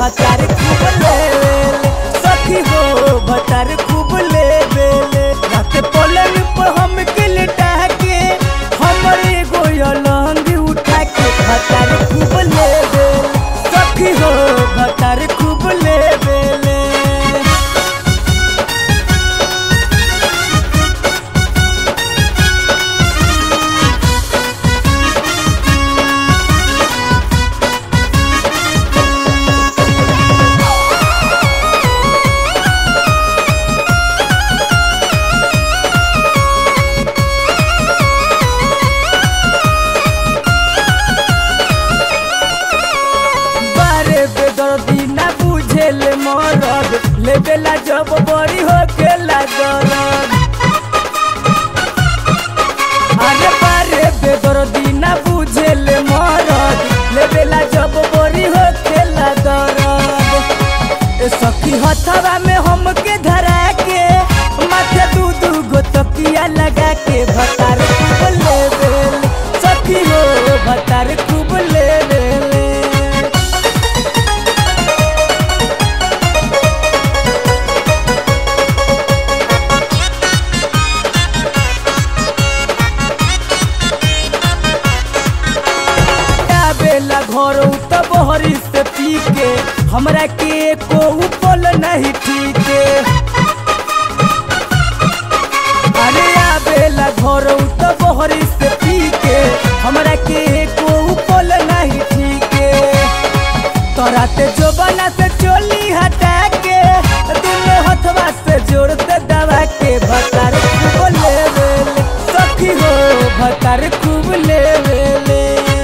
भतार खूब लेवेले सखी हो भतार खूब लेवेले रात पलंग पर हमके लेटा के हमरे गोयलंग उठा के भतार खूब लेवेले सखी हो भतार खूब लेवेले। मरद लेबेला जब बड़ी होके लागल अरे बारे बेदर्दी ना बुझेले मरद लेबेला जब बड़ी होके लागल ए सखी हथवा में हमके धरा के माथे दू गो तकिया लगा के भतार खूब लेवेले सखी हो भतार खूब लेवेले। घर तो बहरी से पी के हमरा के को उपल नहीं ठीक अरे आबेला घर तो बहरी से पी के हमरा के को उपल नहीं ठीक तोराते जो बना से चोली हटा के दोनों हथवा से जोड़ते दबा के भतार खूब लेवेले सखी हो भतार खूब लेवेले।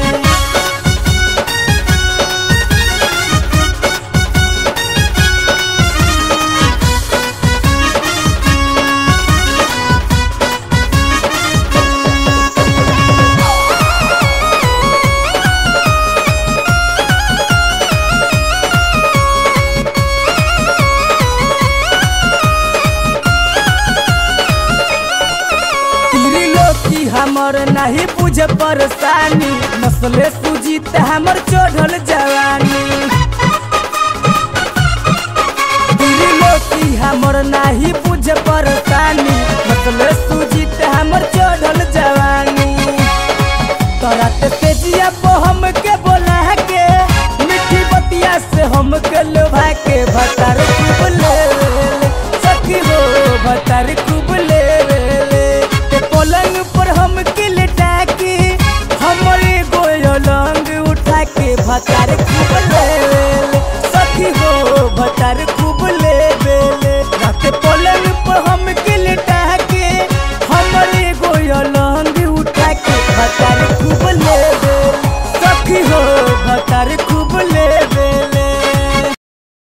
हमर नहीं बुझे परेशानी नस्ले सुजीत हमर चढ़ल जवानी लोकी हमर नहीं बुझे परेशानी नस्ले सुजीत हमर चढ़ल जवानी तोरा तेजिया पे हमके बोला के मीठी बतिया से हमके लोभा के भतार खूब लेवेले सखी हो भतार खूब लेवेले पलंग पर हमके लेटा के हमरे गोयलंग उठा के भतार खूब